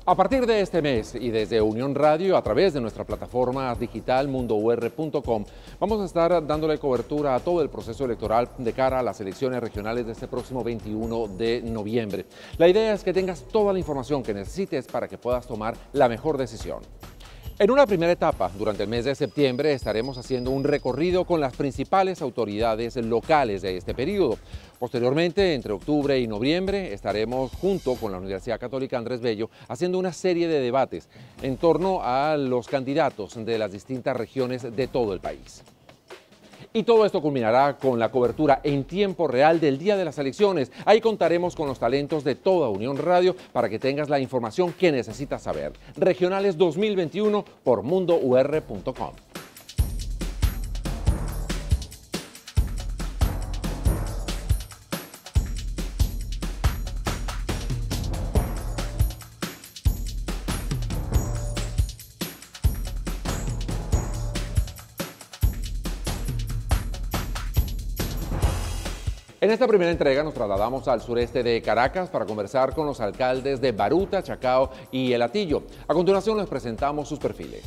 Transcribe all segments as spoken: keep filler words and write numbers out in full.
A partir de este mes y desde Unión Radio, a través de nuestra plataforma digital mundo u r punto com, vamos a estar dándole cobertura a todo el proceso electoral de cara a las elecciones regionales de este próximo veintiuno de noviembre. La idea es que tengas toda la información que necesites para que puedas tomar la mejor decisión. En una primera etapa, durante el mes de septiembre, estaremos haciendo un recorrido con las principales autoridades locales de este periodo. Posteriormente, entre octubre y noviembre, estaremos junto con la Universidad Católica Andrés Bello haciendo una serie de debates en torno a los candidatos de las distintas regiones de todo el país. Y todo esto culminará con la cobertura en tiempo real del día de las elecciones. Ahí contaremos con los talentos de toda Unión Radio para que tengas la información que necesitas saber. Regionales dos mil veintiuno por mundo u r punto com. En esta primera entrega nos trasladamos al sureste de Caracas para conversar con los alcaldes de Baruta, Chacao y El Hatillo. A continuación les presentamos sus perfiles.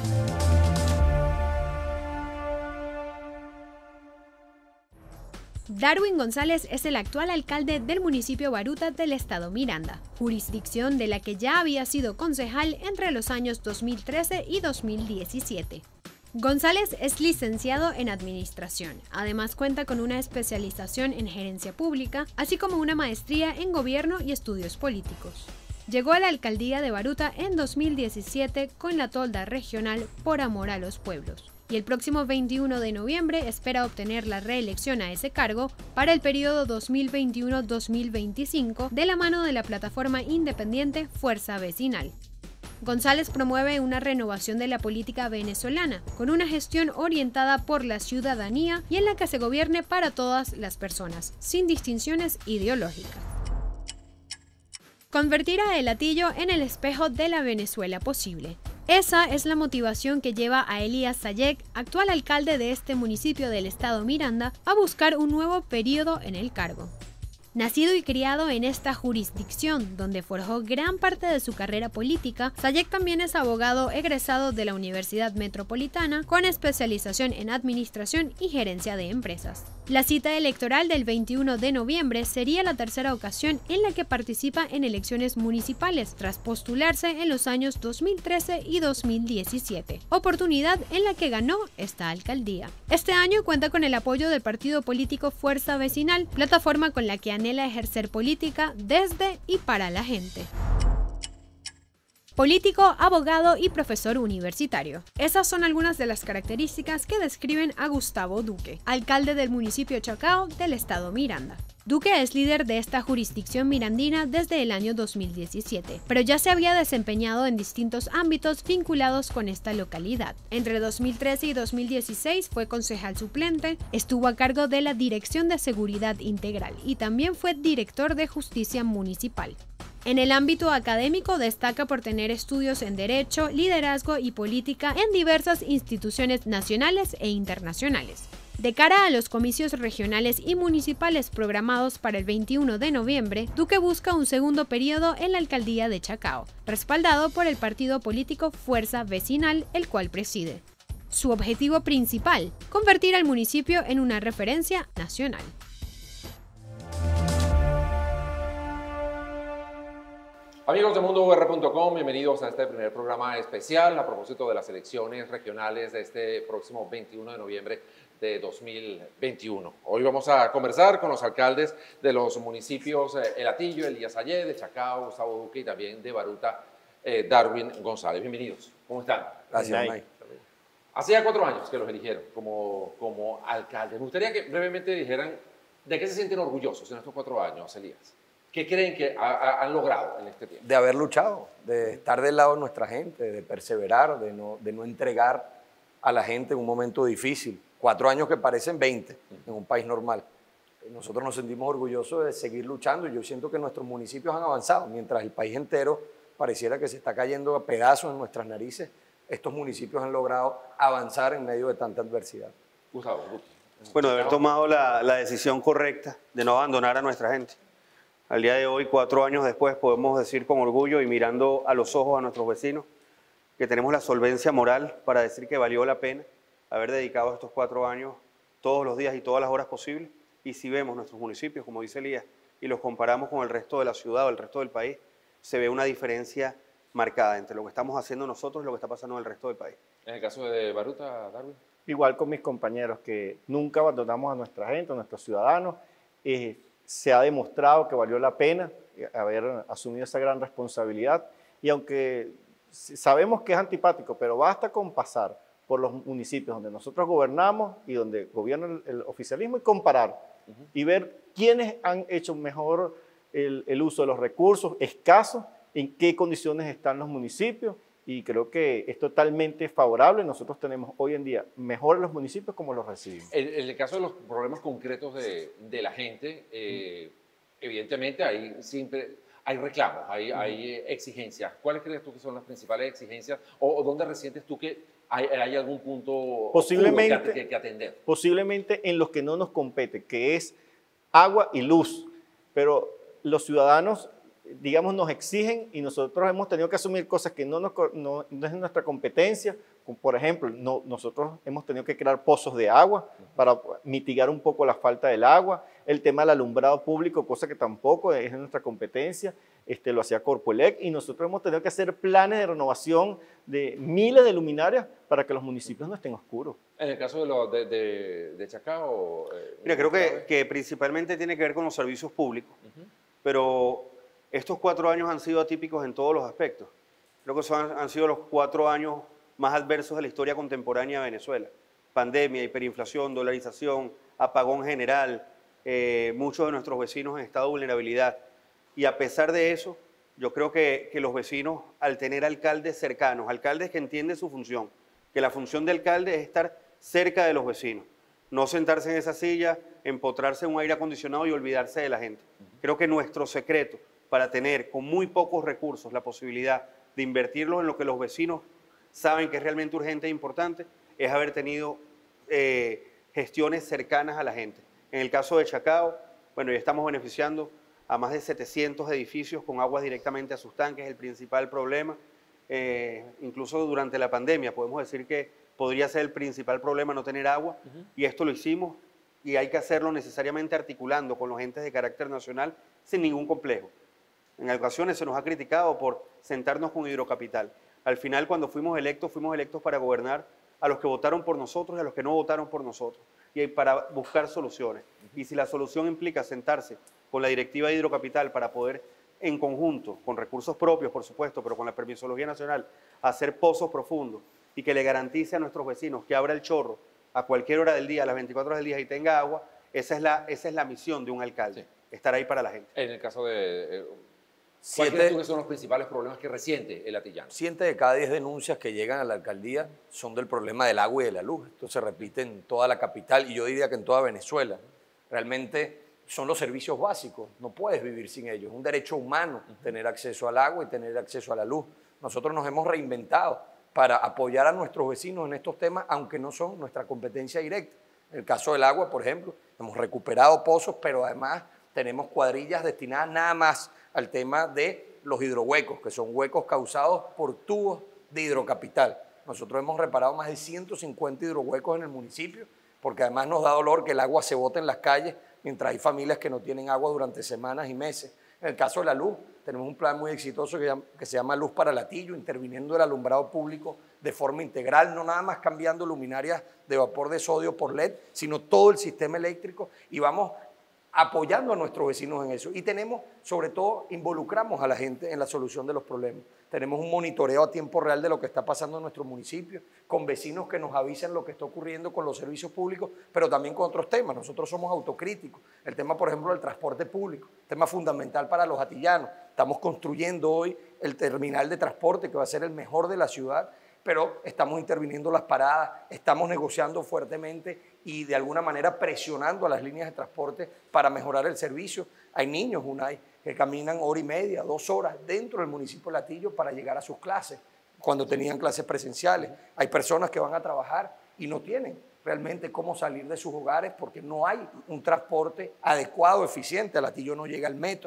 Darwin González es el actual alcalde del municipio Baruta del estado Miranda, jurisdicción de la que ya había sido concejal entre los años dos mil trece y dos mil diecisiete. González es licenciado en Administración, además cuenta con una especialización en Gerencia Pública, así como una maestría en Gobierno y Estudios Políticos. Llegó a la alcaldía de Baruta en dos mil diecisiete con la tolda regional Por Amor a los Pueblos, y el próximo veintiuno de noviembre espera obtener la reelección a ese cargo para el periodo dos mil veintiuno a dos mil veinticinco de la mano de la plataforma independiente Fuerza Vecinal. González promueve una renovación de la política venezolana, con una gestión orientada por la ciudadanía y en la que se gobierne para todas las personas, sin distinciones ideológicas. Convertir a El Hatillo en el espejo de la Venezuela posible. Esa es la motivación que lleva a Elías Sayek, actual alcalde de este municipio del estado Miranda, a buscar un nuevo periodo en el cargo. Nacido y criado en esta jurisdicción, donde forjó gran parte de su carrera política, Sayek también es abogado egresado de la Universidad Metropolitana con especialización en Administración y Gerencia de Empresas. La cita electoral del veintiuno de noviembre sería la tercera ocasión en la que participa en elecciones municipales, tras postularse en los años dos mil trece y dos mil diecisiete, oportunidad en la que ganó esta alcaldía. Este año cuenta con el apoyo del partido político Fuerza Vecinal, plataforma con la que anhela ejercer política desde y para la gente. Político, abogado y profesor universitario. Esas son algunas de las características que describen a Gustavo Duque, alcalde del municipio Chacao del estado Miranda. Duque es líder de esta jurisdicción mirandina desde el año dos mil diecisiete, pero ya se había desempeñado en distintos ámbitos vinculados con esta localidad. Entre dos mil trece y dos mil dieciséis fue concejal suplente, estuvo a cargo de la Dirección de Seguridad Integral y también fue director de Justicia Municipal. En el ámbito académico destaca por tener estudios en Derecho, Liderazgo y Política en diversas instituciones nacionales e internacionales. De cara a los comicios regionales y municipales programados para el veintiuno de noviembre, Duque busca un segundo periodo en la alcaldía de Chacao, respaldado por el partido político Fuerza Vecinal, el cual preside. Su objetivo principal, convertir al municipio en una referencia nacional. Amigos de mundo u r punto com, bienvenidos a este primer programa especial a propósito de las elecciones regionales de este próximo veintiuno de noviembre de dos mil veintiuno. Hoy vamos a conversar con los alcaldes de los municipios eh, El Hatillo, Elías Sayek, de Chacao, Gustavo Duque y también de Baruta, eh, Darwin González. Bienvenidos. ¿Cómo están? Gracias, Mike. Hace ya cuatro años que los eligieron como, como alcaldes. Me gustaría que brevemente dijeran de qué se sienten orgullosos en estos cuatro años, Elías. ¿Qué creen que ha, ha, han logrado en este tiempo? De haber luchado, de estar del lado de nuestra gente, de perseverar, de no, de no entregar a la gente en un momento difícil. Cuatro años que parecen veinte en un país normal. Nosotros nos sentimos orgullosos de seguir luchando y yo siento que nuestros municipios han avanzado. Mientras el país entero pareciera que se está cayendo a pedazos en nuestras narices, estos municipios han logrado avanzar en medio de tanta adversidad. Gustavo. Bueno, de haber tomado la, la decisión correcta de no abandonar a nuestra gente. Al día de hoy, cuatro años después, podemos decir con orgullo y mirando a los ojos a nuestros vecinos que tenemos la solvencia moral para decir que valió la pena haber dedicado estos cuatro años todos los días y todas las horas posibles. Y si vemos nuestros municipios, como dice Elías, y los comparamos con el resto de la ciudad o el resto del país, se ve una diferencia marcada entre lo que estamos haciendo nosotros y lo que está pasando en el resto del país. En el caso de Baruta, Darwin. Igual con mis compañeros, que nunca abandonamos a nuestra gente, a nuestros ciudadanos. Eh, se ha demostrado que valió la pena haber asumido esa gran responsabilidad. Y aunque sabemos que es antipático, pero basta con pasar por los municipios donde nosotros gobernamos y donde gobierna el, el oficialismo y comparar uh-huh. y ver quiénes han hecho mejor el, el uso de los recursos escasos, en qué condiciones están los municipios, y creo que es totalmente favorable. Nosotros tenemos hoy en día mejor los municipios como los recibimos. En, en el caso de los problemas concretos de, de la gente, eh, uh-huh. evidentemente hay siempre hay reclamos, hay, uh-huh. hay exigencias. ¿Cuáles crees tú que son las principales exigencias o, o dónde resientes tú que hay, hay algún punto posiblemente, que, que atender? Posiblemente en los que no nos compete, que es agua y luz, pero los ciudadanos, digamos, nos exigen y nosotros hemos tenido que asumir cosas que no, nos, no, no es nuestra competencia. Por ejemplo, no, nosotros hemos tenido que crear pozos de agua para mitigar un poco la falta del agua. El tema del alumbrado público, cosa que tampoco es de nuestra competencia, este, lo hacía Corpoelec, y nosotros hemos tenido que hacer planes de renovación de miles de luminarias para que los municipios no estén oscuros. En el caso de, lo, de, de, de Chacao... Eh, Mira, creo que, que principalmente tiene que ver con los servicios públicos, uh-huh. pero estos cuatro años han sido atípicos en todos los aspectos. Creo que son, han sido los cuatro años más adversos de la historia contemporánea de Venezuela. Pandemia, hiperinflación, dolarización, apagón general, eh, muchos de nuestros vecinos en estado de vulnerabilidad. Y a pesar de eso, yo creo que, que los vecinos, al tener alcaldes cercanos, alcaldes que entienden su función, que la función de alcalde es estar cerca de los vecinos, no sentarse en esa silla, empotrarse en un aire acondicionado y olvidarse de la gente. Creo que nuestro secreto para tener con muy pocos recursos la posibilidad de invertirlos en lo que los vecinos saben que es realmente urgente e importante, es haber tenido eh, gestiones cercanas a la gente. En el caso de Chacao, bueno, ya estamos beneficiando a más de setecientos edificios con aguas directamente a sus tanques, el principal problema. Eh, incluso durante la pandemia podemos decir que podría ser el principal problema no tener agua, uh-huh. y esto lo hicimos y hay que hacerlo necesariamente articulando con los entes de carácter nacional sin ningún complejo. En ocasiones se nos ha criticado por sentarnos con Hidrocapital. Al final, cuando fuimos electos, fuimos electos para gobernar a los que votaron por nosotros y a los que no votaron por nosotros, y para buscar soluciones. Y si la solución implica sentarse con la directiva de Hidrocapital para poder, en conjunto, con recursos propios, por supuesto, pero con la permisología nacional, hacer pozos profundos y que le garantice a nuestros vecinos que abra el chorro a cualquier hora del día, a las veinticuatro horas del día, y tenga agua, esa es la, esa es la misión de un alcalde, sí. estar ahí para la gente. En el caso de... Eh, ¿Cuáles crees tú que son los principales problemas que resiente el atillano? Siete de cada diez denuncias que llegan a la alcaldía son del problema del agua y de la luz. Esto se repite en toda la capital y yo diría que en toda Venezuela. Realmente son los servicios básicos, no puedes vivir sin ellos. Es un derecho humano tener acceso al agua y tener acceso a la luz. Nosotros nos hemos reinventado para apoyar a nuestros vecinos en estos temas, aunque no son nuestra competencia directa. En el caso del agua, por ejemplo, hemos recuperado pozos, pero además tenemos cuadrillas destinadas nada más al tema de los hidrohuecos, que son huecos causados por tubos de Hidrocapital. Nosotros hemos reparado más de ciento cincuenta hidrohuecos en el municipio, porque además nos da dolor que el agua se bote en las calles, mientras hay familias que no tienen agua durante semanas y meses. En el caso de la luz, tenemos un plan muy exitoso que, que se llama Luz para Latillo, interviniendo el alumbrado público de forma integral, no nada más cambiando luminarias de vapor de sodio por L E D, sino todo el sistema eléctrico, y vamos apoyando a nuestros vecinos en eso. Y tenemos, sobre todo, involucramos a la gente en la solución de los problemas. Tenemos un monitoreo a tiempo real de lo que está pasando en nuestro municipio, con vecinos que nos avisan lo que está ocurriendo con los servicios públicos, pero también con otros temas. Nosotros somos autocríticos. El tema, por ejemplo, del transporte público, tema fundamental para los atillanos. Estamos construyendo hoy el terminal de transporte que va a ser el mejor de la ciudad, pero estamos interviniendo las paradas, estamos negociando fuertemente y de alguna manera presionando a las líneas de transporte para mejorar el servicio. Hay niños, Unai, que caminan hora y media, dos horas dentro del municipio de Latillo para llegar a sus clases, cuando tenían clases presenciales. Hay personas que van a trabajar y no tienen realmente cómo salir de sus hogares porque no hay un transporte adecuado, eficiente. A Latillo no llega el metro.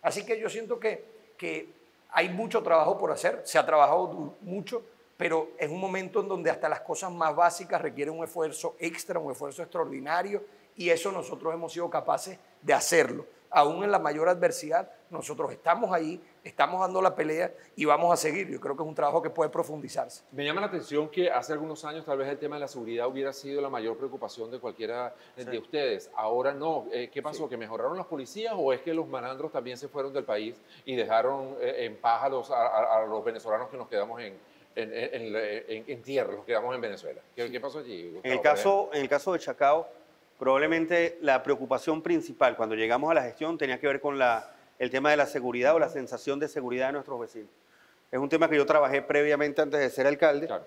Así que yo siento que, que hay mucho trabajo por hacer, se ha trabajado mucho, pero es un momento en donde hasta las cosas más básicas requieren un esfuerzo extra, un esfuerzo extraordinario, y eso nosotros hemos sido capaces de hacerlo. Aún en la mayor adversidad, nosotros estamos ahí, estamos dando la pelea y vamos a seguir. Yo creo que es un trabajo que puede profundizarse. Me llama la atención que hace algunos años tal vez el tema de la seguridad hubiera sido la mayor preocupación de cualquiera sí. de ustedes. Ahora no. Eh, ¿Qué pasó? Sí. ¿Que mejoraron las policías o es que los malandros también se fueron del país y dejaron eh, en paz a los, a, a los venezolanos que nos quedamos en, en, en, en, en tierra, los quedamos en Venezuela? ¿Qué, qué pasó allí, Gustavo? En el, caso, en el caso de Chacao, probablemente la preocupación principal cuando llegamos a la gestión tenía que ver con la, el tema de la seguridad o la sensación de seguridad de nuestros vecinos. Es un tema que yo trabajé previamente antes de ser alcalde claro.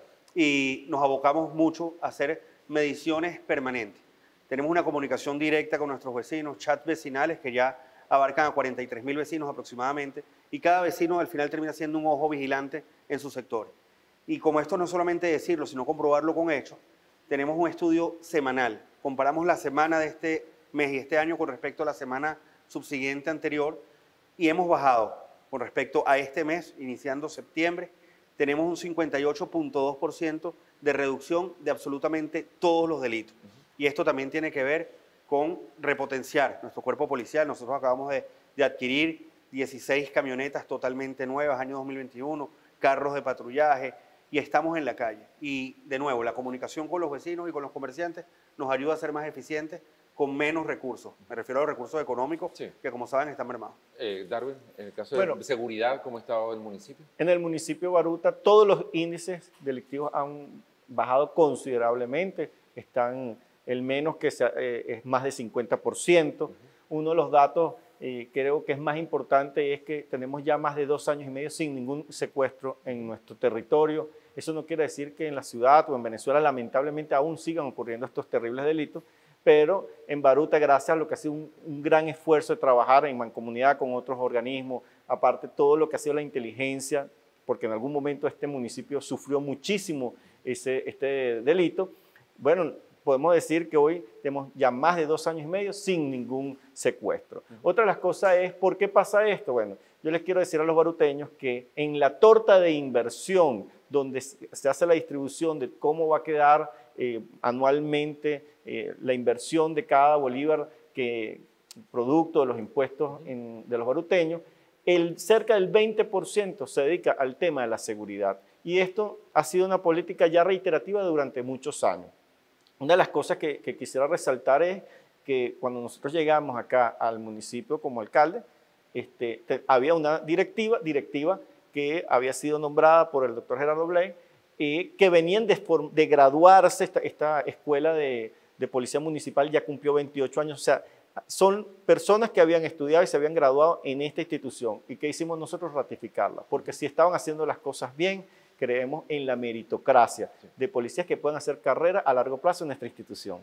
y nos abocamos mucho a hacer mediciones permanentes. Tenemos una comunicación directa con nuestros vecinos, chats vecinales que ya abarcan a cuarenta y tres mil vecinos aproximadamente, y cada vecino al final termina siendo un ojo vigilante en su sector. Y como esto no es solamente decirlo, sino comprobarlo con hechos, tenemos un estudio semanal. Comparamos la semana de este mes y este año con respecto a la semana subsiguiente anterior y hemos bajado con respecto a este mes, iniciando septiembre, tenemos un cincuenta y ocho punto dos por ciento de reducción de absolutamente todos los delitos. Uh-huh. Y esto también tiene que ver con repotenciar nuestro cuerpo policial. Nosotros acabamos de, de adquirir dieciséis camionetas totalmente nuevas, año dos mil veintiuno, carros de patrullaje, y estamos en la calle. Y de nuevo, la comunicación con los vecinos y con los comerciantes nos ayuda a ser más eficientes con menos recursos. Me refiero a los recursos económicos sí. que, como saben, están mermados. Eh, Darwin, en el caso de bueno, seguridad, ¿cómo está el municipio? En el municipio de Baruta, todos los índices delictivos han bajado considerablemente. Están el menos que se, eh, es más de cincuenta por ciento. Uh-huh. Uno de los datos eh, creo que es más importante es que tenemos ya más de dos años y medio sin ningún secuestro en nuestro territorio. Eso no quiere decir que en la ciudad o en Venezuela lamentablemente aún sigan ocurriendo estos terribles delitos, pero en Baruta, gracias a lo que ha sido un, un gran esfuerzo de trabajar en mancomunidad con otros organismos, aparte todo lo que ha sido la inteligencia, porque en algún momento este municipio sufrió muchísimo ese, este delito, bueno, podemos decir que hoy tenemos ya más de dos años y medio sin ningún secuestro. Uh-huh. Otra de las cosas es, ¿por qué pasa esto? Bueno, yo les quiero decir a los baruteños que en la torta de inversión, donde se hace la distribución de cómo va a quedar eh, anualmente eh, la inversión de cada bolívar que producto de los impuestos en, de los baruteños, el, cerca del veinte por ciento se dedica al tema de la seguridad. Y esto ha sido una política ya reiterativa durante muchos años. Una de las cosas que, que quisiera resaltar es que cuando nosotros llegamos acá al municipio como alcalde, este, te, había una directiva, directiva que había sido nombrada por el doctor Gerardo Blay, y que venían de, de graduarse, esta, esta escuela de, de policía municipal ya cumplió veintiocho años, o sea, son personas que habían estudiado y se habían graduado en esta institución. ¿Y qué hicimos nosotros? Ratificarla, porque si estaban haciendo las cosas bien, creemos en la meritocracia de policías que puedan hacer carrera a largo plazo en nuestra institución.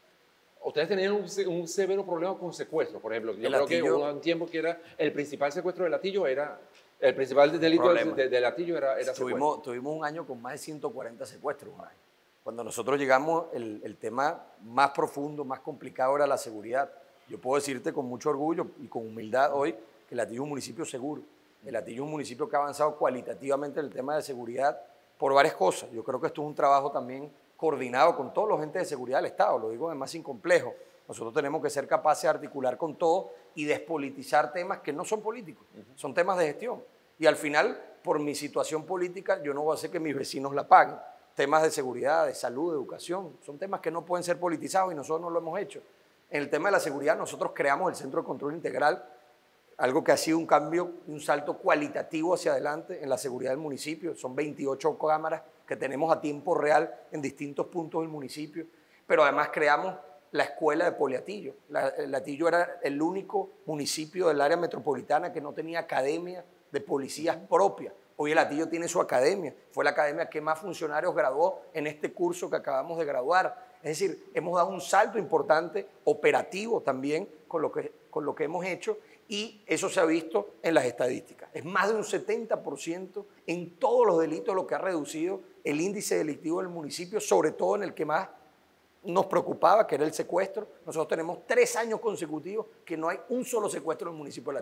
Ustedes tenían un, un severo problema con secuestro, por ejemplo. Yo creo que hubo un tiempo que era el principal secuestro del Latillo era el principal delito del de, de Latillo era, era tuvimos, tuvimos un año con más de ciento cuarenta secuestros. Un año. Cuando nosotros llegamos, el, el tema más profundo, más complicado era la seguridad. Yo puedo decirte con mucho orgullo y con humildad hoy que Latillo es un municipio seguro. El Latillo es un municipio que ha avanzado cualitativamente en el tema de seguridad por varias cosas. Yo creo que esto es un trabajo también coordinado con todos los entes de seguridad del Estado, lo digo además sin complejo. Nosotros tenemos que ser capaces de articular con todo y despolitizar temas que no son políticos, uh-huh. son temas de gestión. Y al final, por mi situación política, yo no voy a hacer que mis vecinos la paguen. Temas de seguridad, de salud, de educación, son temas que no pueden ser politizados y nosotros no lo hemos hecho. En el tema de la seguridad, nosotros creamos el Centro de Control Integral, algo que ha sido un cambio, un salto cualitativo hacia adelante en la seguridad del municipio. Son veintiocho cámaras que tenemos a tiempo real en distintos puntos del municipio, pero además creamos la escuela de Poliatillo. La, Latillo era el único municipio del área metropolitana que no tenía academia de policías propia. Hoy el Latillo tiene su academia, fue la academia que más funcionarios graduó en este curso que acabamos de graduar. Es decir, hemos dado un salto importante, operativo también, con lo que, con lo que hemos hecho, y eso se ha visto en las estadísticas. Es más de un setenta por ciento en todos los delitos lo que ha reducido el índice delictivo del municipio, sobre todo en el que más nos preocupaba, que era el secuestro. Nosotros tenemos tres años consecutivos que no hay un solo secuestro en el municipio de Latillo.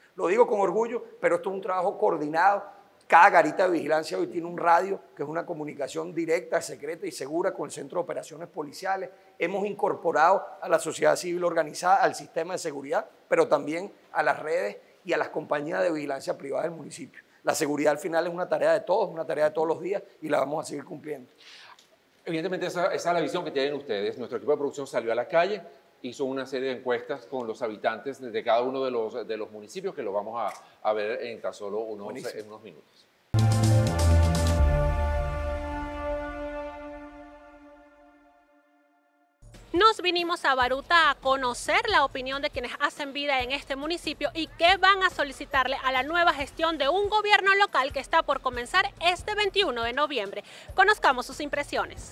Lo digo con orgullo, pero esto es un trabajo coordinado. Cada garita de vigilancia hoy tiene un radio, que es una comunicación directa, secreta y segura con el Centro de Operaciones Policiales. Hemos incorporado a la sociedad civil organizada, al sistema de seguridad, pero también a las redes y a las compañías de vigilancia privada del municipio. La seguridad al final es una tarea de todos, una tarea de todos los días y la vamos a seguir cumpliendo. Evidentemente esa, esa es la visión que tienen ustedes. Nuestro equipo de producción salió a la calle, hizo una serie de encuestas con los habitantes de cada uno de los, de los municipios que lo vamos a, a ver en tan solo unos, en unos minutos. Nos vinimos a Baruta a conocer la opinión de quienes hacen vida en este municipio y qué van a solicitarle a la nueva gestión de un gobierno local que está por comenzar este veintiuno de noviembre. Conozcamos sus impresiones.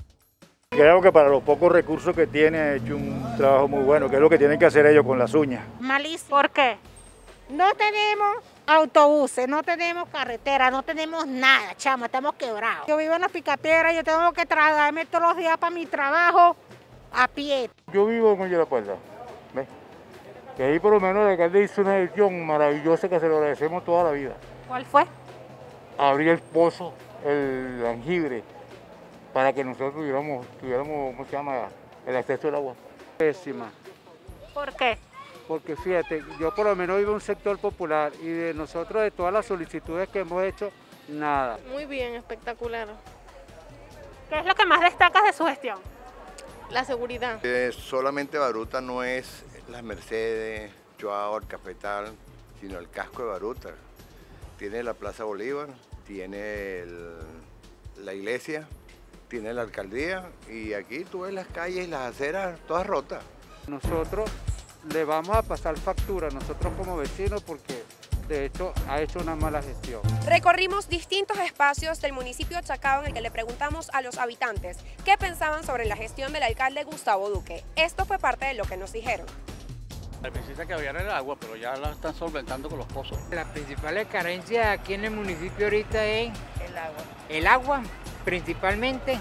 Creo que para los pocos recursos que tiene ha hecho un trabajo muy bueno, que es lo que tienen que hacer ellos con las uñas. Malísimo. ¿Por qué? No tenemos autobuses, no tenemos carretera, no tenemos nada, chama, estamos quebrados. Yo vivo en la Picapiedra, yo tengo que trasladarme todos los días para mi trabajo a pie. Yo vivo en Oye la Puerta, ¿ves? Que ahí por lo menos el alcalde hizo una gestión maravillosa que se lo agradecemos toda la vida. ¿Cuál fue? Abrir el pozo, el jengibre, para que nosotros tuviéramos, tuviéramos, ¿cómo se llama?, el acceso al agua. Pésima. ¿Por qué? Porque fíjate, yo por lo menos vivo en un sector popular y de nosotros, de todas las solicitudes que hemos hecho, nada. Muy bien, espectacular. ¿Qué es lo que más destacas de su gestión? La seguridad. Eh, solamente Baruta no es las Mercedes, Joao, el Cafetal, sino el casco de Baruta. Tiene la Plaza Bolívar, tiene el, la iglesia, tiene la alcaldía y aquí tú ves las calles y las aceras todas rotas. Nosotros le vamos a pasar factura, nosotros como vecinos, porque de hecho ha hecho una mala gestión. Recorrimos distintos espacios del municipio de Chacao en el que le preguntamos a los habitantes qué pensaban sobre la gestión del alcalde Gustavo Duque. Esto fue parte de lo que nos dijeron. La principal que había era el agua, pero ya la están solventando con los pozos. La principal carencia aquí en el municipio ahorita es el agua. El agua, principalmente,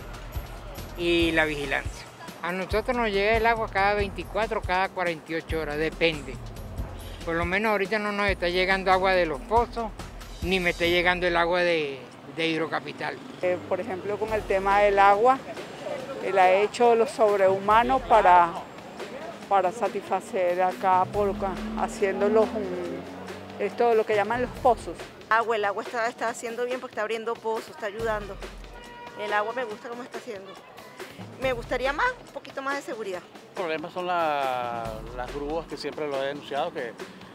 y la vigilancia. A nosotros nos llega el agua cada veinticuatro, cada cuarenta y ocho horas, depende. Por lo menos ahorita no nos está llegando agua de los pozos, ni me está llegando el agua de, de Hidrocapital. Eh, por ejemplo, con el tema del agua, él ha hecho lo sobrehumano para, para satisfacer acá, por, haciendo los, um, esto lo que llaman los pozos. Agua, el agua está, está haciendo bien porque está abriendo pozos, está ayudando. El agua me gusta como está haciendo. Me gustaría más, un poquito más de seguridad. El problema son la, las grúas, que siempre lo he denunciado, que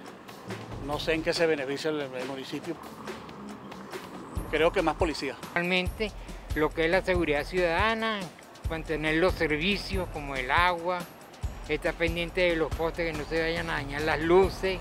no sé en qué se beneficia el, el municipio. Creo que más policía. Realmente lo que es la seguridad ciudadana, mantener los servicios como el agua, estar pendiente de los postes que no se vayan a dañar las luces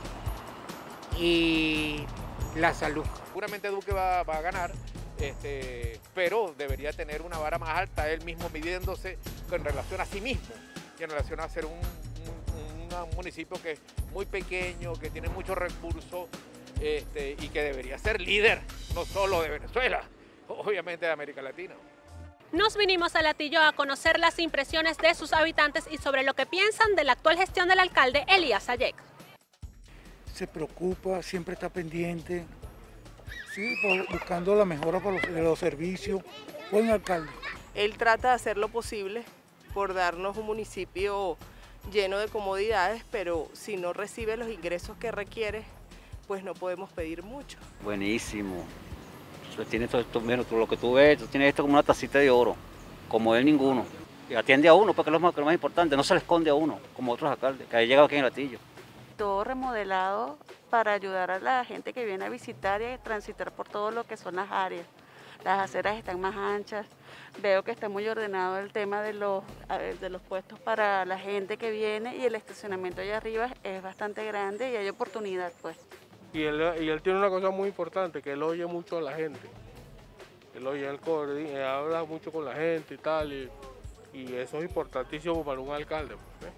y la salud. Seguramente Duque va, va a ganar. Este, pero debería tener una vara más alta, él mismo midiéndose en relación a sí mismo y en relación a ser un, un, un municipio que es muy pequeño, que tiene muchos recursos este, y que debería ser líder, no solo de Venezuela, obviamente de América Latina. Nos vinimos a Latillo a conocer las impresiones de sus habitantes y sobre lo que piensan de la actual gestión del alcalde Elías Ayec. Se preocupa, siempre está pendiente. Sí, buscando la mejora para los, de los servicios. Buen alcalde. Él trata de hacer lo posible por darnos un municipio lleno de comodidades, pero si no recibe los ingresos que requiere, pues no podemos pedir mucho. Buenísimo. Tiene todo esto, menos lo que tú ves, tú tienes esto como una tacita de oro, como él ninguno. Y atiende a uno, porque es lo más, lo más importante, no se le esconde a uno, como otros alcaldes, que ha llegado aquí en Latillo. Todo remodelado para ayudar a la gente que viene a visitar y a transitar por todo lo que son las áreas. Las aceras están más anchas, veo que está muy ordenado el tema de los, de los puestos para la gente que viene y el estacionamiento allá arriba es bastante grande y hay oportunidad pues. Y él, y él tiene una cosa muy importante, que él oye mucho a la gente. Él oye, él, coordina, él habla mucho con la gente y tal, y, y eso es importantísimo para un alcalde. Pues, ¿eh?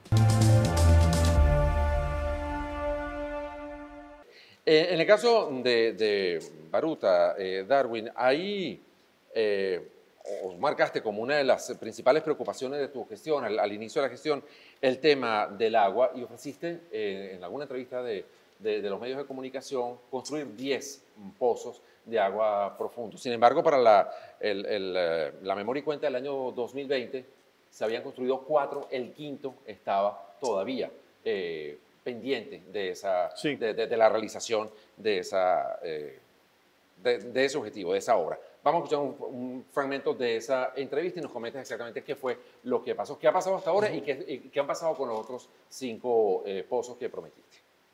Eh, en el caso de, de Baruta, eh, Darwin, ahí eh, os marcaste como una de las principales preocupaciones de tu gestión, al, al inicio de la gestión, el tema del agua, y ofreciste eh, en alguna entrevista de, de, de los medios de comunicación construir diez pozos de agua profundo. Sin embargo, para la, el, el, la memoria y cuenta del año dos mil veinte se habían construido cuatro, el quinto estaba todavía eh, pendiente de, esa, sí. de, de, de la realización de, esa, eh, de, de ese objetivo, de esa obra. Vamos a escuchar un, un fragmento de esa entrevista y nos comentas exactamente qué fue lo que pasó, qué ha pasado hasta ahora uh-huh. y, qué, y qué han pasado con los otros cinco eh, pozos que prometiste.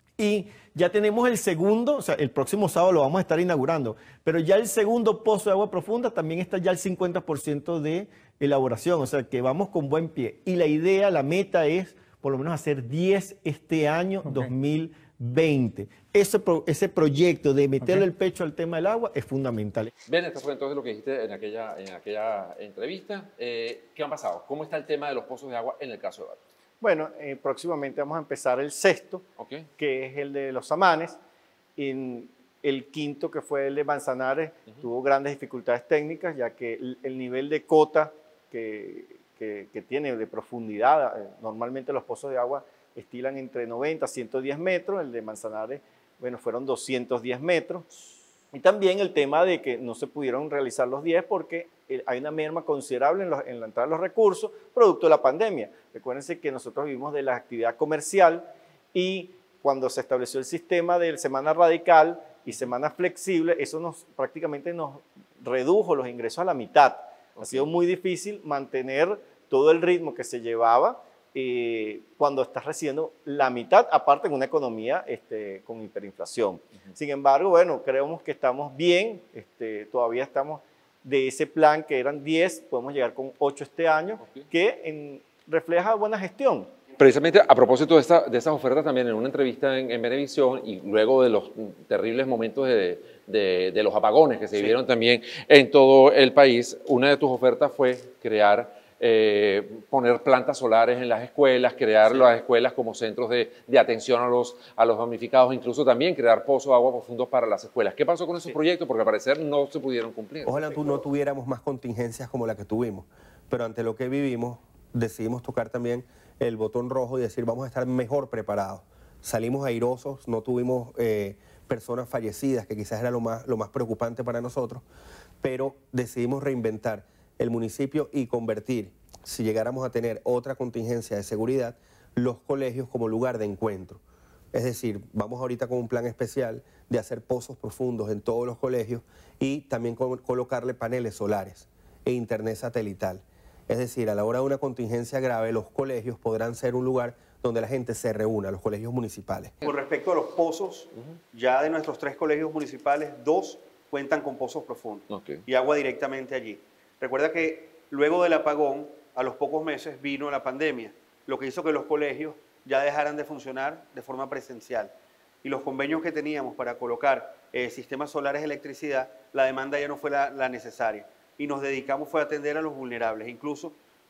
Y ya tenemos el segundo, o sea, el próximo sábado lo vamos a estar inaugurando, pero ya el segundo pozo de agua profunda también está ya el cincuenta por ciento de elaboración, o sea que vamos con buen pie. Y la idea, la meta es por lo menos hacer diez este año okay. dos mil veinte. Ese, pro, ese proyecto de meterle okay. el pecho al tema del agua es fundamental. Bien, esto fue entonces lo que dijiste en aquella, en aquella entrevista. Eh, ¿Qué han pasado? ¿Cómo está el tema de los pozos de agua en el caso de Baruta? Bueno, eh, próximamente vamos a empezar el sexto, okay. que es el de Los Samanes. En el quinto, que fue el de Manzanares, uh-huh. tuvo grandes dificultades técnicas, ya que el, el nivel de cota que, que, que tiene de profundidad, eh, normalmente los pozos de agua estilan entre noventa a ciento diez metros, el de Manzanares, bueno, fueron doscientos diez metros. Y también el tema de que no se pudieron realizar los diez porque hay una merma considerable en, los, en la entrada de los recursos producto de la pandemia. Recuérdense que nosotros vivimos de la actividad comercial y cuando se estableció el sistema de semana radical y semana flexible, eso nos, prácticamente nos redujo los ingresos a la mitad. Okay. Ha sido muy difícil mantener todo el ritmo que se llevaba eh, cuando estás recibiendo la mitad, aparte en una economía este, con hiperinflación. Uh-huh. Sin embargo, bueno, creemos que estamos bien, este, todavía estamos de ese plan que eran diez, podemos llegar con ocho este año, okay. que en, refleja buena gestión. Precisamente a propósito de, esta, de esas ofertas también en una entrevista en, en Venevisión y luego de los terribles momentos de, de, de los apagones que se sí. vivieron también en todo el país, una de tus ofertas fue crear, eh, poner plantas solares en las escuelas, crear sí. las escuelas como centros de, de atención a los, a los damnificados, incluso también crear pozos de agua profundos para las escuelas. ¿Qué pasó con esos sí. proyectos? Porque al parecer no se pudieron cumplir. Ojalá tú no tuviéramos más contingencias como la que tuvimos, pero ante lo que vivimos decidimos tocar también el botón rojo y decir vamos a estar mejor preparados. Salimos airosos, no tuvimos eh, personas fallecidas, que quizás era lo más, lo más preocupante para nosotros, pero decidimos reinventar el municipio y convertir, si llegáramos a tener otra contingencia de seguridad, los colegios como lugar de encuentro. Es decir, vamos ahorita con un plan especial de hacer pozos profundos en todos los colegios y también con, colocarle paneles solares e internet satelital. Es decir, a la hora de una contingencia grave, los colegios podrán ser un lugar donde la gente se reúna, los colegios municipales. Con respecto a los pozos, uh-huh. ya de nuestros tres colegios municipales, dos cuentan con pozos profundos okay. y agua directamente allí. Recuerda que luego del apagón, a los pocos meses, vino la pandemia, lo que hizo que los colegios ya dejaran de funcionar de forma presencial. Y los convenios que teníamos para colocar eh, sistemas solares de electricidad, la demanda ya no fue la, la necesaria. Y nos dedicamos fue a atender a los vulnerables, incluso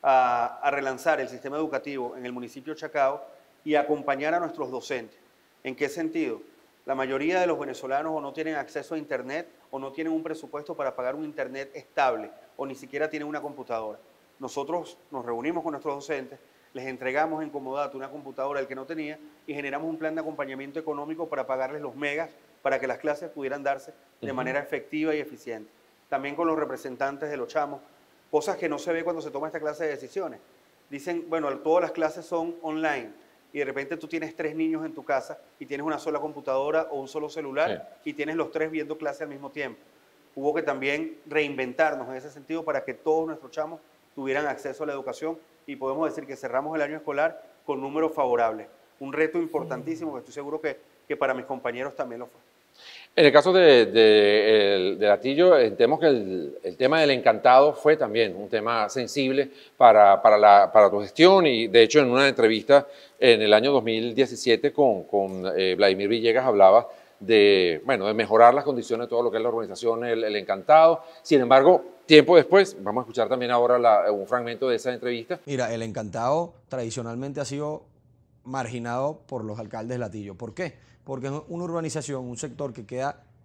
a, a relanzar el sistema educativo en el municipio de Chacao y a acompañar a nuestros docentes. ¿En qué sentido? La mayoría de los venezolanos o no tienen acceso a internet o no tienen un presupuesto para pagar un internet estable o ni siquiera tienen una computadora. Nosotros nos reunimos con nuestros docentes, les entregamos en comodato una computadora al que no tenía y generamos un plan de acompañamiento económico para pagarles los megas para que las clases pudieran darse de manera efectiva y eficiente. También con los representantes de los chamos, cosas que no se ve cuando se toma esta clase de decisiones. Dicen, bueno, todas las clases son online y de repente tú tienes tres niños en tu casa y tienes una sola computadora o un solo celular sí. y tienes los tres viendo clase al mismo tiempo. Hubo que también reinventarnos en ese sentido para que todos nuestros chamos tuvieran acceso a la educación y podemos decir que cerramos el año escolar con números favorables. Un reto importantísimo que estoy seguro que, que para mis compañeros también lo fue. En el caso de, de, el, de Latillo, entendemos que el, el tema del encantado fue también un tema sensible para, para, la, para tu gestión y de hecho en una entrevista en el año dos mil diecisiete con, con eh, Vladimir Villegas hablaba de, bueno, de mejorar las condiciones de todo lo que es la organización, el, el encantado. Sin embargo, tiempo después, vamos a escuchar también ahora la, un fragmento de esa entrevista. Mira, el encantado tradicionalmente ha sido marginado por los alcaldes de Latillo. ¿Por qué? Porque es una urbanización, un sector que queda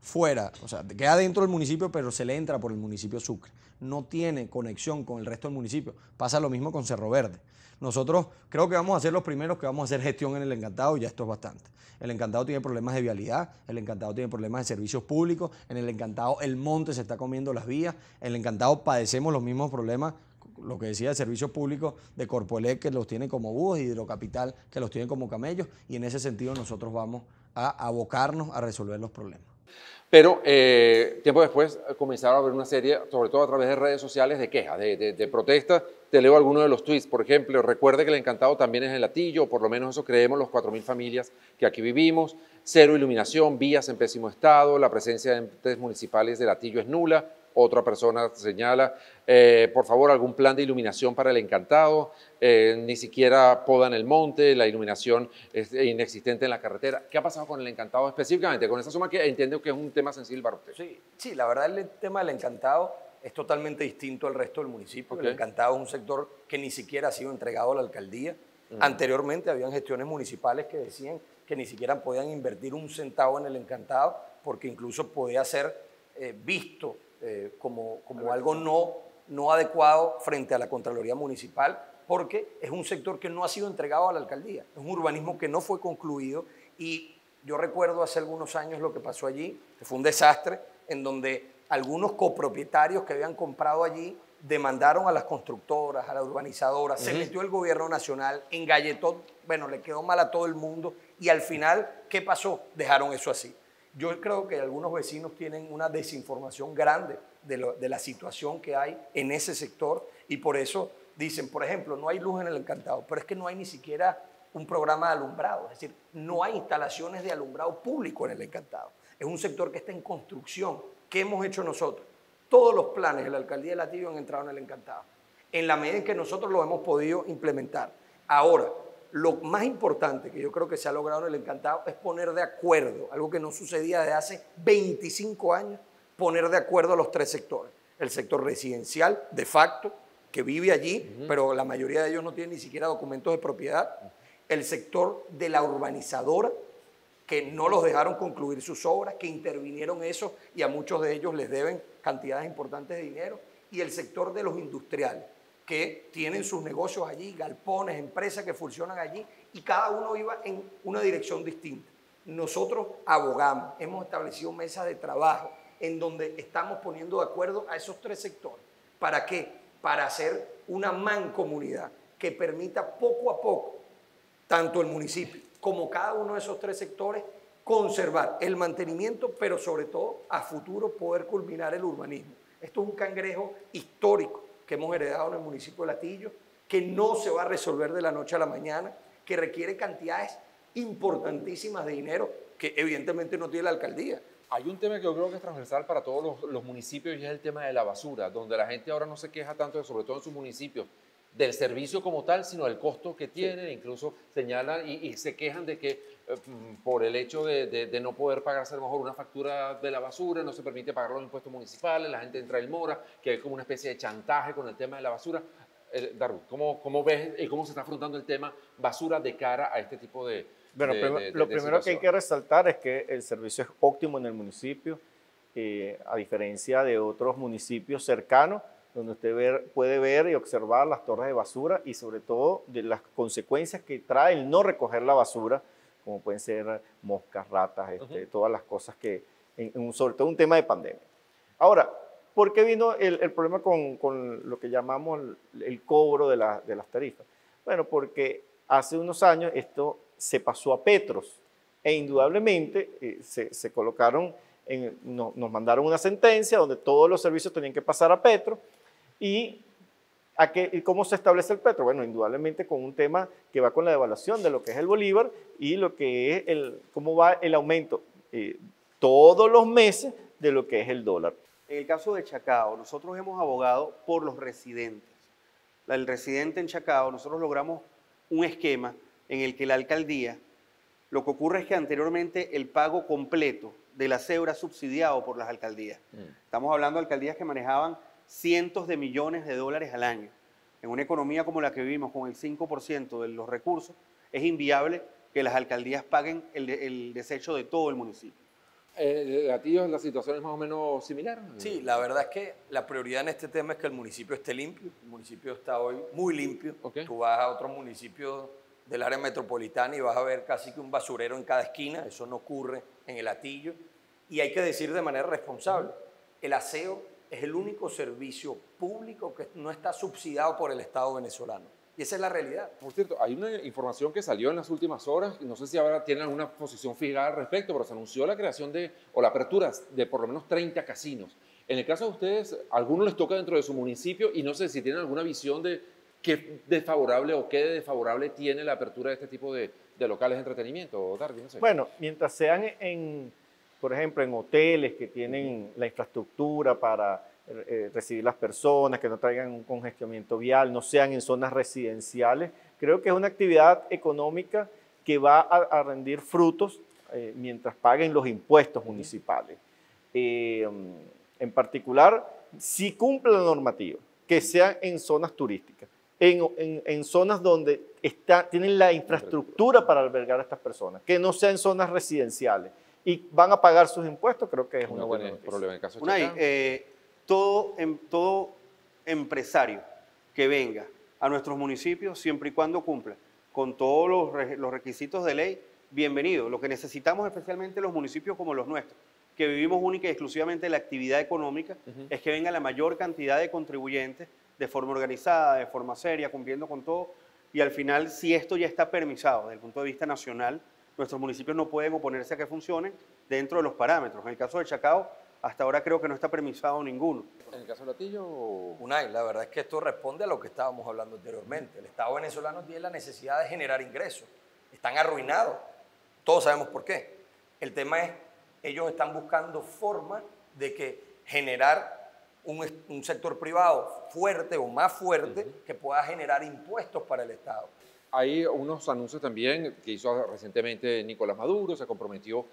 fuera, o sea, queda dentro del municipio, pero se le entra por el municipio Sucre. No tiene conexión con el resto del municipio. Pasa lo mismo con Cerro Verde. Nosotros creo que vamos a ser los primeros que vamos a hacer gestión en el Encantado, y ya esto es bastante. El Encantado tiene problemas de vialidad, el Encantado tiene problemas de servicios públicos, en el Encantado el monte se está comiendo las vías, en el Encantado padecemos los mismos problemas, lo que decía de servicios públicos, de Corpoelec, que los tiene como búhos, y Hidrocapital, que los tiene como camellos, y en ese sentido nosotros vamos a abocarnos a resolver los problemas. Pero eh, tiempo después comenzaron a haber una serie, sobre todo a través de redes sociales, de quejas, de, de, de protestas. Te leo algunos de los tweets. Por ejemplo, recuerde que el Encantado también es el Latillo, o por lo menos eso creemos los cuatro mil familias que aquí vivimos. Cero iluminación, vías en pésimo estado, la presencia de entes municipales de Latillo es nula. Otra persona señala, eh, por favor, algún plan de iluminación para el Encantado, eh, ni siquiera podan el monte, la iluminación es inexistente en la carretera. ¿Qué ha pasado con el Encantado específicamente? Con esa suma que entiendo que es un tema sensible para usted. Sí, sí, la verdad el tema del Encantado es totalmente distinto al resto del municipio. Okay. El Encantado es un sector que ni siquiera ha sido entregado a la alcaldía. Uh-huh. Anteriormente habían gestiones municipales que decían que ni siquiera podían invertir un centavo en el Encantado, porque incluso podía ser eh, visto Eh, como, como algo no, no adecuado frente a la Contraloría Municipal, porque es un sector que no ha sido entregado a la alcaldía, es un urbanismo que no fue concluido, y yo recuerdo hace algunos años lo que pasó allí, que fue un desastre, en donde algunos copropietarios que habían comprado allí demandaron a las constructoras, a la urbanizadora, uh-huh. Se metió el gobierno nacional, engalletó, bueno, le quedó mal a todo el mundo, y al final, ¿qué pasó? Dejaron eso así. Yo creo que algunos vecinos tienen una desinformación grande de, lo, de la situación que hay en ese sector, y por eso dicen, por ejemplo, no hay luz en el Encantado, pero es que no hay ni siquiera un programa de alumbrado, es decir, no hay instalaciones de alumbrado público en el Encantado. Es un sector que está en construcción. ¿Qué hemos hecho nosotros? Todos los planes de la alcaldía de Latillo han entrado en el Encantado, en la medida en que nosotros lo hemos podido implementar. Ahora, lo más importante que yo creo que se ha logrado en el Encantado es poner de acuerdo, algo que no sucedía desde hace veinticinco años, poner de acuerdo a los tres sectores. El sector residencial, de facto, que vive allí, uh-huh. pero la mayoría de ellos no tienen ni siquiera documentos de propiedad. El sector de la urbanizadora, que no los dejaron concluir sus obras, que intervinieron eso, y a muchos de ellos les deben cantidades importantes de dinero. Y el sector de los industriales, que tienen sus negocios allí, galpones, empresas que funcionan allí, y cada uno iba en una dirección distinta. Nosotros abogamos, hemos establecido mesas de trabajo en donde estamos poniendo de acuerdo a esos tres sectores. ¿Para qué? Para hacer una mancomunidad que permita poco a poco, tanto el municipio como cada uno de esos tres sectores, conservar el mantenimiento, pero sobre todo a futuro poder culminar el urbanismo. Esto es un cangrejo histórico que hemos heredado en el municipio de Latillo, que no se va a resolver de la noche a la mañana, que requiere cantidades importantísimas de dinero que evidentemente no tiene la alcaldía. Hay un tema que yo creo que es transversal para todos los, los municipios, y es el tema de la basura, donde la gente ahora no se queja tanto, sobre todo en sus municipios, del servicio como tal, sino del costo que tienen. Sí. Incluso señalan y, y se quejan de que eh, por el hecho de, de, de no poder pagarse a lo mejor una factura de la basura, no se permite pagar los impuestos municipales, la gente entra en mora, que hay como una especie de chantaje con el tema de la basura. Eh, Darwin, ¿cómo, ¿cómo ves y cómo se está afrontando el tema basura de cara a este tipo de Bueno, de, prim de, de, lo de primero situación? que hay que resaltar es que el servicio es óptimo en el municipio, eh, a diferencia de otros municipios cercanos, donde usted ver, puede ver y observar las torres de basura, y sobre todo de las consecuencias que trae el no recoger la basura, como pueden ser moscas, ratas, este, uh-huh. todas las cosas que, en, en, sobre todo un tema de pandemia. Ahora, ¿por qué vino el, el problema con, con lo que llamamos el, el cobro de, la, de las tarifas? Bueno, porque hace unos años esto se pasó a Petros, e indudablemente eh, se, se colocaron, en, no, nos mandaron una sentencia donde todos los servicios tenían que pasar a Petros. ¿Y, a qué, ¿Y cómo se establece el petro? Bueno, indudablemente con un tema que va con la devaluación de lo que es el bolívar y lo que es el, cómo va el aumento eh, todos los meses de lo que es el dólar. En el caso de Chacao, nosotros hemos abogado por los residentes. El residente en Chacao, nosotros logramos un esquema en el que la alcaldía, lo que ocurre es que anteriormente el pago completo de la C E U era subsidiado por las alcaldías. Mm. Estamos hablando de alcaldías que manejaban cientos de millones de dólares al año. En una economía como la que vivimos, con el cinco por ciento de los recursos, es inviable que las alcaldías paguen el, el desecho de todo el municipio. Eh, Gatillo, la situación es más o menos similar. Sí, la verdad es que la prioridad en este tema es que el municipio esté limpio. El municipio está hoy muy limpio. Okay. Tú vas a otros municipios del área metropolitana y vas a ver casi que un basurero en cada esquina. Eso no ocurre en el Hatillo. Y hay que decir de manera responsable, el aseo es el único servicio público que no está subsidiado por el Estado venezolano. Y esa es la realidad. Por cierto, hay una información que salió en las últimas horas, no sé si ahora tienen alguna posición fijada al respecto, pero se anunció la creación de, o la apertura de por lo menos treinta casinos. En el caso de ustedes, ¿a algunos les toca dentro de su municipio? Y no sé si tienen alguna visión de qué desfavorable o qué de desfavorable tiene la apertura de este tipo de, de locales de entretenimiento, Darby, no sé. Bueno, mientras sean en, por ejemplo, en hoteles que tienen la infraestructura para eh, recibir las personas, que no traigan un congestionamiento vial, no sean en zonas residenciales, creo que es una actividad económica que va a, a rendir frutos eh, mientras paguen los impuestos municipales. Eh, en particular, si cumple la normativa, que sean en zonas turísticas, en, en, en zonas donde está, tienen la infraestructura para albergar a estas personas, que no sean zonas residenciales y van a pagar sus impuestos, creo que es una no buena tiene noticia. problema en el caso de Unai, Chacao. eh, todo, em, todo empresario que venga a nuestros municipios, siempre y cuando cumpla con todos los, re, los requisitos de ley, bienvenido. Lo que necesitamos especialmente los municipios como los nuestros, que vivimos única y exclusivamente de la actividad económica, uh-huh. es que venga la mayor cantidad de contribuyentes de forma organizada, de forma seria, cumpliendo con todo. Y al final, si esto ya está permisado desde el punto de vista nacional, nuestros municipios no pueden oponerse a que funcione dentro de los parámetros. En el caso de Chacao, hasta ahora creo que no está permisado ninguno. En el caso de Latillo... Unai, la verdad es que esto responde a lo que estábamos hablando anteriormente. El Estado venezolano tiene la necesidad de generar ingresos. Están arruinados. Todos sabemos por qué. El tema es, ellos están buscando formas de que generar un, un sector privado fuerte o más fuerte uh-huh. que pueda generar impuestos para el Estado. Hay unos anuncios también que hizo recientemente Nicolás Maduro, se comprometió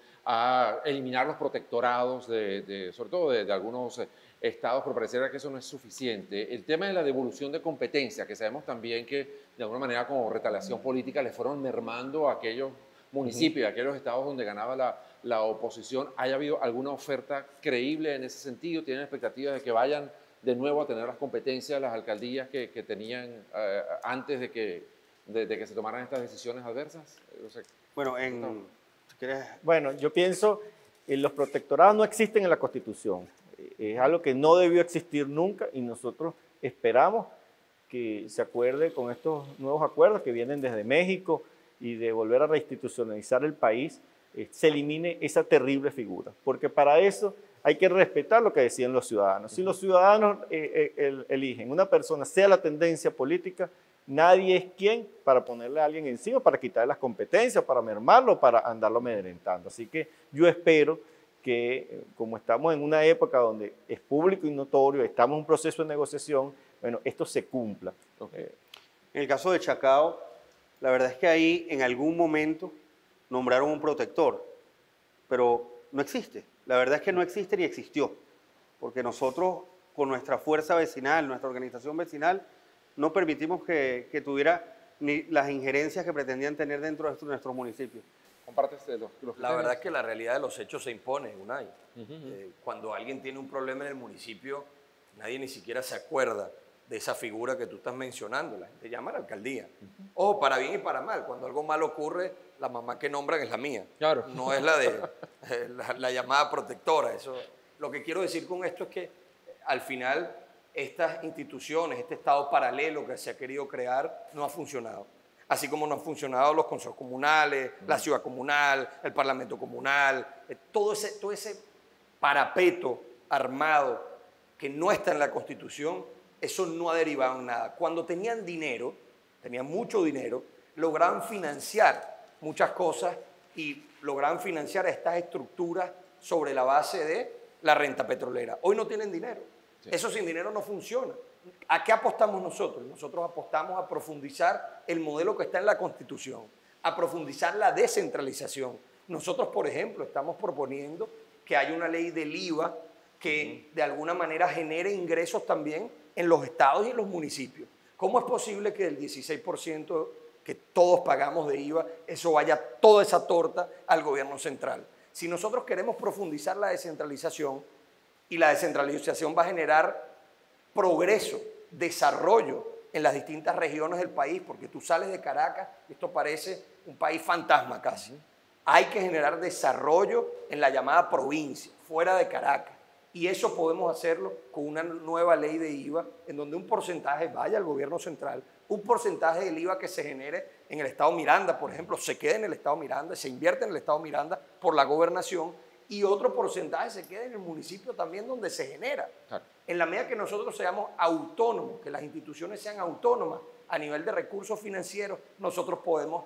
a eliminar los protectorados, de, de, sobre todo de, de algunos estados, pero pareciera que eso no es suficiente. El tema de la devolución de competencia, que sabemos también que de alguna manera como retaliación política le fueron mermando a aquellos municipios, uh-huh. a aquellos estados donde ganaba la, la oposición. ¿Haya habido alguna oferta creíble en ese sentido? ¿Tienen expectativas de que vayan de nuevo a tener las competencias las alcaldías que, que tenían uh, antes de que... De, de que se tomaran estas decisiones adversas? O sea, bueno, en, no. si quieres... bueno, yo pienso que los protectorados no existen en la Constitución. Es algo que no debió existir nunca y nosotros esperamos que se acuerde con estos nuevos acuerdos que vienen desde México y de volver a reinstitucionalizar el país, eh, se elimine esa terrible figura. Porque para eso hay que respetar lo que decían los ciudadanos. Si los ciudadanos eh, eh, el, eligen una persona, sea la tendencia política, nadie es quien para ponerle a alguien encima, para quitarle las competencias, para mermarlo, para andarlo amedrentando. Así que yo espero que, como estamos en una época donde es público y notorio, estamos en un proceso de negociación, bueno, esto se cumpla. Okay. En el caso de Chacao, la verdad es que ahí en algún momento nombraron un protector, pero no existe. La verdad es que no existe ni existió, porque nosotros con nuestra fuerza vecinal, nuestra organización vecinal, no permitimos que, que tuviera ni las injerencias que pretendían tener dentro de nuestros municipios. ¿Compartes los, los La verdad es que la realidad de los hechos se impone, Unai. Uh-huh. eh, cuando alguien tiene un problema en el municipio, nadie ni siquiera se acuerda de esa figura que tú estás mencionando. La gente llama a la alcaldía. Uh-huh. Ojo, para bien y para mal. Cuando algo malo ocurre, la mamá que nombran es la mía. Claro. No es la de eh, la, la llamada protectora. Eso, lo que quiero decir con esto es que al final estas instituciones, este estado paralelo que se ha querido crear, no ha funcionado. Así como no han funcionado los consejos comunales, la ciudad comunal, el parlamento comunal, todo ese, todo ese parapeto armado que no está en la Constitución, eso no ha derivado en nada. Cuando tenían dinero, tenían mucho dinero, lograban financiar muchas cosas y lograban financiar estas estructuras sobre la base de la renta petrolera. Hoy no tienen dinero. Sí. Eso sin dinero no funciona. ¿A qué apostamos nosotros? Nosotros apostamos a profundizar el modelo que está en la Constitución, a profundizar la descentralización. Nosotros, por ejemplo, estamos proponiendo que haya una ley del I V A que uh-huh. de alguna manera genere ingresos también en los estados y en los municipios. ¿Cómo es posible que del dieciséis por ciento que todos pagamos de I V A, eso vaya toda esa torta al gobierno central? Si nosotros queremos profundizar la descentralización, y la descentralización va a generar progreso, desarrollo en las distintas regiones del país, porque tú sales de Caracas, esto parece un país fantasma casi. Hay que generar desarrollo en la llamada provincia, fuera de Caracas. Y eso podemos hacerlo con una nueva ley de I V A, en donde un porcentaje vaya al gobierno central, un porcentaje del I V A que se genere en el estado Miranda, por ejemplo, se quede en el estado Miranda, se invierte en el estado Miranda por la gobernación, y otro porcentaje se quede en el municipio también donde se genera. Claro. En la medida que nosotros seamos autónomos, que las instituciones sean autónomas a nivel de recursos financieros, nosotros podemos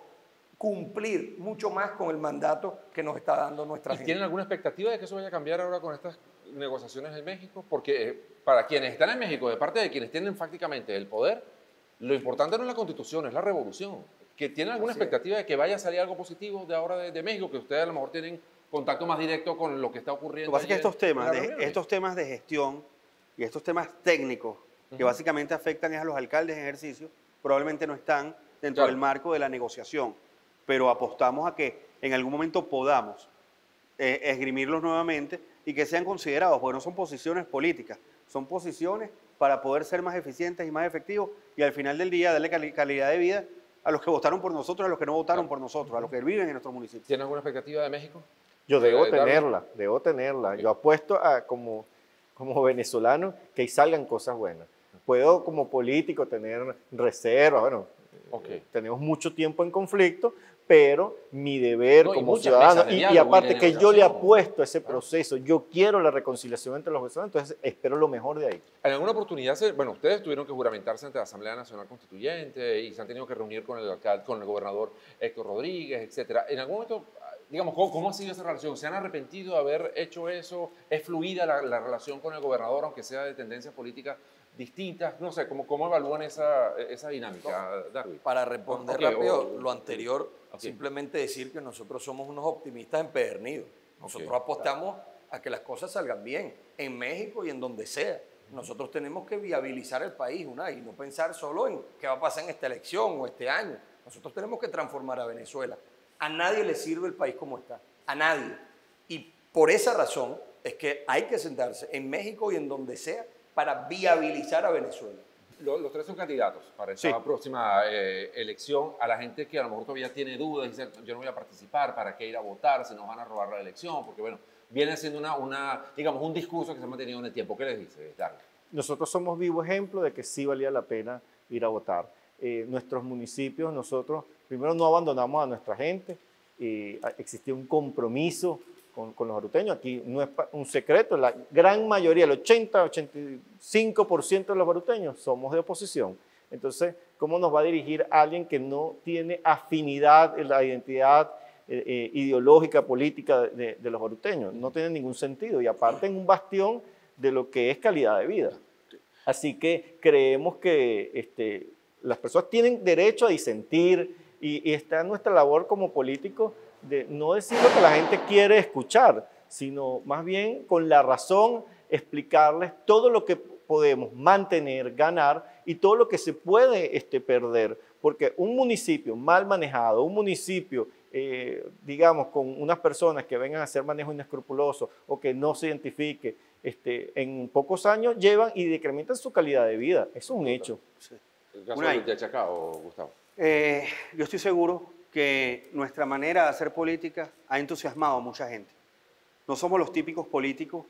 cumplir mucho más con el mandato que nos está dando nuestra gente. ¿Tienen alguna expectativa de que eso vaya a cambiar ahora con estas negociaciones en México? Porque eh, para quienes están en México, de parte de quienes tienen fácticamente el poder, lo importante no es la Constitución, es la revolución. ¿Que tienen alguna Así expectativa es. de que vaya a salir algo positivo de ahora de, de México, que ustedes a lo mejor tienen contacto más directo con lo que está ocurriendo? Lo que pasa es que estos temas, de, estos temas de gestión y estos temas técnicos que uh-huh. básicamente afectan a los alcaldes en ejercicio, probablemente no están dentro claro. del marco de la negociación, pero apostamos a que en algún momento podamos eh, esgrimirlos nuevamente y que sean considerados, porque no son posiciones políticas, son posiciones para poder ser más eficientes y más efectivos y al final del día darle cali- calidad de vida a los que votaron por nosotros, a los que no votaron claro. por nosotros, a los que viven en nuestro municipio. ¿Tiene alguna expectativa de México? Yo debo tenerla, debo tenerla. Yo apuesto a, como, como venezolano que salgan cosas buenas. Puedo como político tener reservas, bueno, okay. tenemos mucho tiempo en conflicto, pero mi deber no, como ciudadano, y, y aparte que yo le apuesto a ese proceso, yo quiero la reconciliación entre los venezolanos, entonces espero lo mejor de ahí. En alguna oportunidad, se, bueno, ustedes tuvieron que juramentarse ante la Asamblea Nacional Constituyente y se han tenido que reunir con el alcalde, con el gobernador Héctor Rodríguez, etcétera. En algún momento, digamos, ¿cómo, ¿cómo ha sido esa relación? ¿Se han arrepentido de haber hecho eso? ¿Es fluida la, la relación con el gobernador, aunque sea de tendencias políticas distintas? No sé, ¿cómo, cómo evalúan esa, esa dinámica, Darwin? Para responder okay, rápido o, lo anterior, okay. simplemente decir que nosotros somos unos optimistas empedernidos. Nosotros okay. apostamos a que las cosas salgan bien, en México y en donde sea. Nosotros tenemos que viabilizar el país, una, y no pensar solo en qué va a pasar en esta elección o este año. Nosotros tenemos que transformar a Venezuela. A nadie le sirve el país como está, a nadie. Y por esa razón es que hay que sentarse en México y en donde sea para viabilizar a Venezuela. Los, los tres son candidatos para esta sí. próxima eh, elección. A la gente que a lo mejor todavía tiene dudas y dice, yo no voy a participar, ¿para qué ir a votar? Se nos van a robar la elección, porque bueno, viene siendo una, una, digamos, un discurso que se ha mantenido en el tiempo. ¿Qué les dice, Darwin? Nosotros somos vivo ejemplo de que sí valía la pena ir a votar. Eh, nuestros municipios, nosotros primero no abandonamos a nuestra gente, eh, existía un compromiso con, con los baruteños. Aquí no es un secreto, la gran mayoría, el ochenta, ochenta y cinco por ciento de los baruteños somos de oposición. Entonces, ¿cómo nos va a dirigir alguien que no tiene afinidad en la identidad eh, eh, ideológica, política de, de los baruteños? No tiene ningún sentido, y aparte en un bastión de lo que es calidad de vida. Así que creemos que este, las personas tienen derecho a disentir, y, y está en nuestra labor como políticos de no decir lo que la gente quiere escuchar, sino más bien con la razón explicarles todo lo que podemos mantener, ganar, y todo lo que se puede este, perder, porque un municipio mal manejado, un municipio, eh, digamos, con unas personas que vengan a hacer manejo inescrupuloso o que no se identifique, este, en pocos años llevan y decrementan su calidad de vida. Eso es un hecho. Sí. ¿El caso de Achacao, Gustavo? Eh, yo estoy seguro que nuestra manera de hacer política ha entusiasmado a mucha gente. No somos los típicos políticos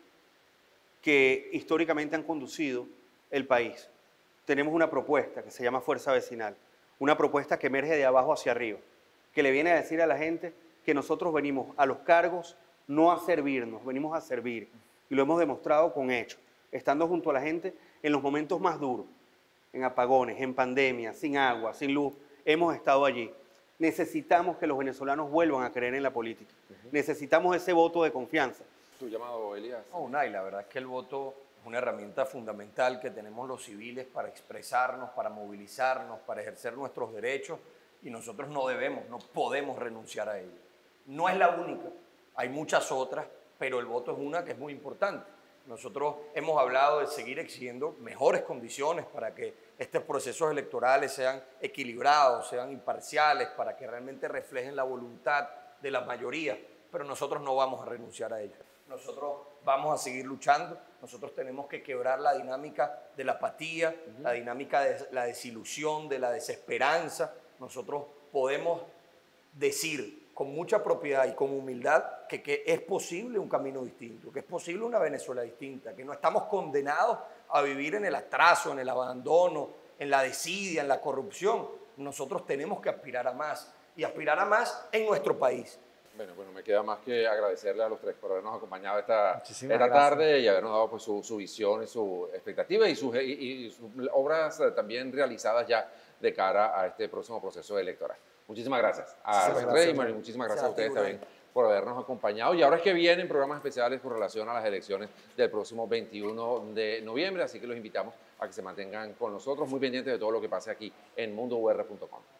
que históricamente han conducido el país. Tenemos una propuesta que se llama Fuerza Vecinal, una propuesta que emerge de abajo hacia arriba, que le viene a decir a la gente que nosotros venimos a los cargos no a servirnos, venimos a servir. Y lo hemos demostrado con hechos, estando junto a la gente en los momentos más duros, en apagones, en pandemia, sin agua, sin luz, hemos estado allí. Necesitamos que los venezolanos vuelvan a creer en la política. Uh-huh. Necesitamos ese voto de confianza. ¿Tu llamado, Elías? No, Unai, la verdad es que el voto es una herramienta fundamental que tenemos los civiles para expresarnos, para movilizarnos, para ejercer nuestros derechos, y nosotros no debemos, no podemos renunciar a ello. No es la única, hay muchas otras, pero el voto es una que es muy importante. Nosotros hemos hablado de seguir exigiendo mejores condiciones para que estos procesos electorales sean equilibrados, sean imparciales, para que realmente reflejen la voluntad de la mayoría. pero nosotros no vamos a renunciar a ella. Nosotros vamos a seguir luchando, nosotros tenemos que quebrar la dinámica de la apatía, uh-huh. la dinámica de la desilusión, de la desesperanza. Nosotros podemos decir con mucha propiedad y con humildad que, que es posible un camino distinto, que es posible una Venezuela distinta, que no estamos condenados a vivir en el atraso, en el abandono, en la desidia, en la corrupción. Nosotros tenemos que aspirar a más y aspirar a más en nuestro país. Bueno, bueno, me queda más que agradecerle a los tres por habernos acompañado esta, esta tarde y habernos dado pues, su, su visión y su expectativa y sus, y, y sus obras también realizadas ya de cara a este próximo proceso electoral. Muchísimas gracias a los tres y muchísimas gracias a ustedes también por habernos acompañado. Y ahora es que vienen programas especiales con relación a las elecciones del próximo veintiuno de noviembre, así que los invitamos a que se mantengan con nosotros, muy pendientes de todo lo que pase aquí en mundo u r punto com.